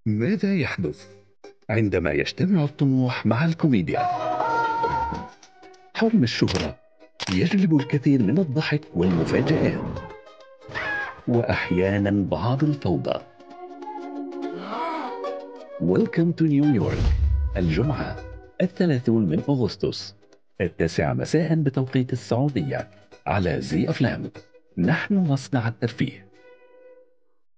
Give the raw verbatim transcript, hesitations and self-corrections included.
ماذا يحدث عندما يجتمع الطموح مع الكوميديا؟ حلم الشهرة يجلب الكثير من الضحك والمفاجآت، وأحيانا بعض الفوضى. Welcome to New York. الجمعة الثلاثون من أغسطس التاسعة مساء بتوقيت السعودية على زي أفلام. نحن نصنع الترفيه.